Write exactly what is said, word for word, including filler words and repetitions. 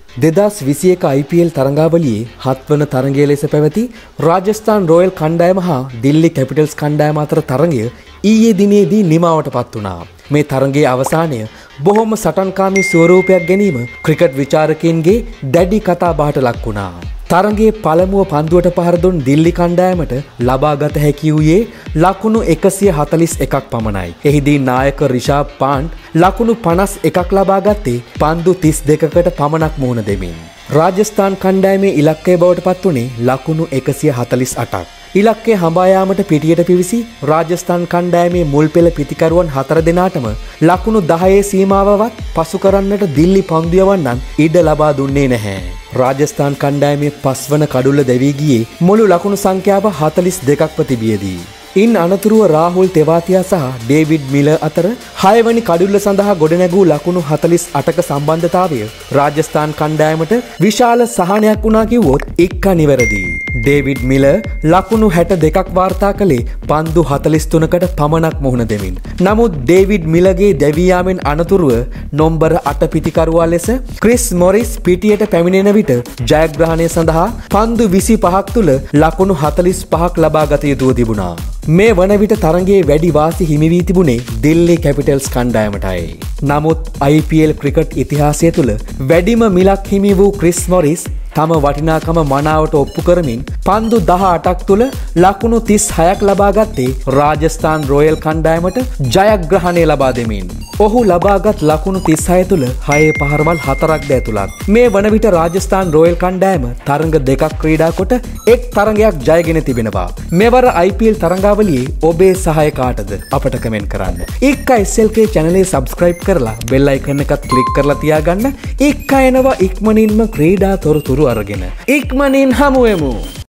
දෙදහස් විසි එක I P L තරඟාවලියේ හත්වන තරඟය ලෙස පැවති රාජස්ථාන් රොයල් කණ්ඩායම හා දිල්ලි කැපිටල්ස් කණ්ඩායම අතර තරඟය ඊයේ දිනේදී නිමාවට පත් වුණා. මේ තරඟයේ අවසානය බොහොම සටන්කාමී ස්වරූපයක් ගැනීම ක්‍රිකට් විචාරකයන්ගේ දැඩි කතා බහට ලක් වුණා. තරඟයේ පළමුව පන්දුවට පහර දුන් දිල්ලි කණ්ඩායමට ලබාගත හැකි වූයේ ලකුණු එකසිය හතළිස් එකක් පමණයි. එහිදී නායක රිෂාබ් පාන්ට් ලකුණු පනස් එකක් ලබා ගත්තේ පන්දු තිස් දෙකකට පමණක් මුහුණ දෙමින්. රාජස්ථාන් කණ්ඩායමේ ඉලක්කය බවට පත් වුණේ ලකුණු එකසිය හතළිස් අටක්. ඉලක්කය හඹා යාමට පිටියට පිවිසි රාජස්ථාන් කණ්ඩායමේ මුල් පෙළ පිතිකරුවන් හතර දෙනාටම ලකුණු දහයේ සීමාවවත් පසු කරන්නට දිල්ලි පන්දු යවන්නන් ඉඩ ලබා දුන්නේ නැහැ. රාජස්ථාන් කණ්ඩායමේ පස්වන කඩුල්ල දැවී ගියේ මුළු ලකුණු සංඛ්‍යාව හතළිස් දෙකක්ව තිබියදී. ඉන් අනතුරුව රාහුල් තෙවාතියා සහ ඩේවිඩ් මිලර් අතර හයවැනි කඩුල්ල සඳහා ගොඩනැගූ ලකුණු හතළිස් අටක සම්බන්ධතාවය රාජස්ථාන් කණ්ඩායමට විශාල සහනයක් වුණා කිව්වොත් එක්ක නිවැරදි. ඩේවිඩ් මිලර් ලකුණු හැට දෙකක් වාර්තා කළේ පන්දු හතළිස් තුනකට පමණක් මුහුණ දෙමින්. නමුත් ඩේවිඩ් මිලර්ගේ දැවී යාමෙන් අනතුරුව නොම්බර අට පිතිකරුවා ලෙස ක්‍රිස් මොරිස් පිටියට පැමිණෙන විට ජයග්‍රහණය සඳහා පන්දු විසි පහක් තුල ලකුණු හතළිස් පහක් ලබා ගත යුතුව තිබුණා. මේ වන විට තරඟයේ වැඩි වාසි හිමි වී තිබුණේ දිල්ලි කැපිටල්ස් කණ්ඩායමටයි. නමුත් I P L ක්‍රිකට් ඉතිහාසය තුළ වැඩිම මිලක් හිමි වූ ක්‍රිස් මොරිස් තම වටිනාකම මනාවට ඔප්පු කරමින් පන්දු දහ අටක් තුළ ලකුණු තිස් හයක් ලබා ගත්තේ රාජස්ථාන් රොයල් කණ්ඩායමට ජයග්‍රහණය ලබා දෙමින්. ඔහු ලබාගත් ලකුණු තිස් හය තුළ හයේ පහරවල් හතරක් ද ඇතුළත්. මේ වන විට රාජස්ථාන් රොයල් කණ්ඩායම තරඟ දෙකක් ක්‍රීඩා කොට එක් තරඟයක් ජයගෙන තිබෙනවා. මෙවර I P L තරඟාවලියේ ඔබේ සහය කාටද අපට කමෙන්ට් කරන්න. එක්ක S L K channel එක subscribe කරලා bell icon එකත් click කරලා තියාගන්න. එක්ක එනවා ඉක්මනින්ම ක්‍රීඩා තොරතුරු අරගෙන. ඉක්මනින් හමුවෙමු.